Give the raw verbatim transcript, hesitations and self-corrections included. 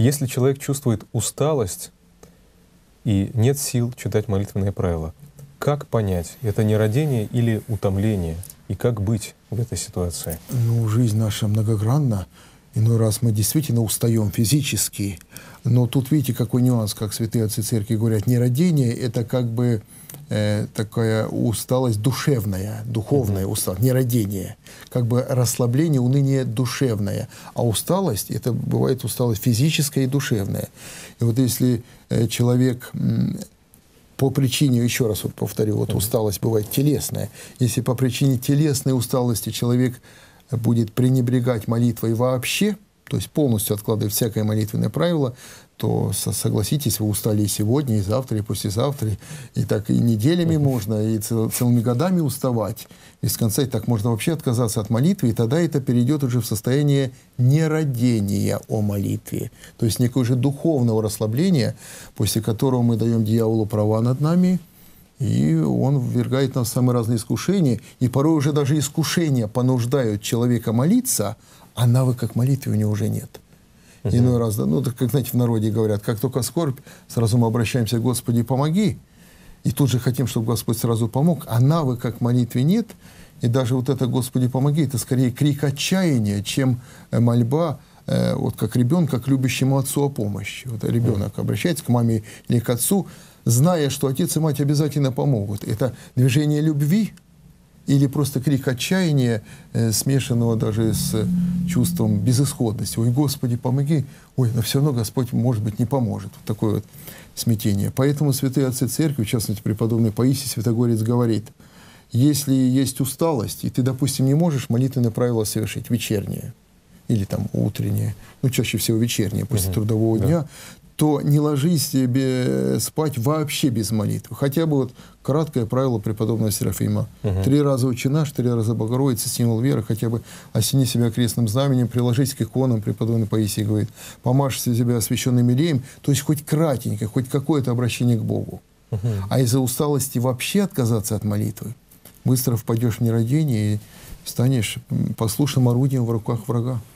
Если человек чувствует усталость и нет сил читать молитвенные правила, как понять, это нерадение или утомление? И как быть в этой ситуации? Ну, жизнь наша многогранна. Иной раз мы действительно устаем физически. Но тут видите, какой нюанс, как святые отцы церкви говорят, нерадение — это как бы э, такая усталость душевная, духовная mm-hmm. усталость, нерадение. Как бы расслабление, уныние душевное. А усталость — это бывает усталость физическая и душевная. И вот если э, человек... М- по причине, еще раз вот повторю, вот усталость бывает телесная. Если по причине телесной усталости человек будет пренебрегать молитвой вообще, то есть полностью откладывать всякое молитвенное правило, то, согласитесь, вы устали и сегодня, и завтра, и послезавтра, и так и неделями можно, и цел, целыми годами уставать. Без конца, и так можно вообще отказаться от молитвы, и тогда это перейдет уже в состояние нерадения о молитве. То есть некое уже духовного расслабления, после которого мы даем дьяволу права над нами, и он ввергает нас в самые разные искушения, и порой уже даже искушения понуждают человека молиться, а навыка к молитве у него уже нет. Uh-huh. Иной раз, да, ну, так, как, знаете, в народе говорят, как только скорбь, сразу мы обращаемся: Господи, помоги. И тут же хотим, чтобы Господь сразу помог, а навыка к молитве нет. И даже вот это «Господи, помоги» — это скорее крик отчаяния, чем мольба, э, вот как ребенка к любящему отцу о помощи. Вот ребенок uh-huh. обращается к маме или к отцу, зная, что отец и мать обязательно помогут. Это движение любви или просто крик отчаяния, э, смешанного даже с чувством безысходности. «Ой, Господи, помоги!» «Ой, но все равно Господь, может быть, не поможет». Вот такое вот смятение. Поэтому святые отцы церкви, в частности, преподобный Паисий Святогорец, говорит: если есть усталость, и ты, допустим, не можешь молитвенное правило совершить, вечернее или там утреннее, ну, чаще всего вечернее, после угу. трудового да. дня, то не ложись себе спать вообще без молитвы. Хотя бы вот краткое правило преподобного Серафима. Угу. Три раза Отче наш, три раза Богородица, символ веры, хотя бы осени себя крестным знаменем, приложись к иконам, преподобный Паисий говорит, помажь себя освященным елеем, то есть хоть кратенько, хоть какое-то обращение к Богу. Угу. А из-за усталости вообще отказаться от молитвы, быстро впадешь в нерадение и станешь послушным орудием в руках врага.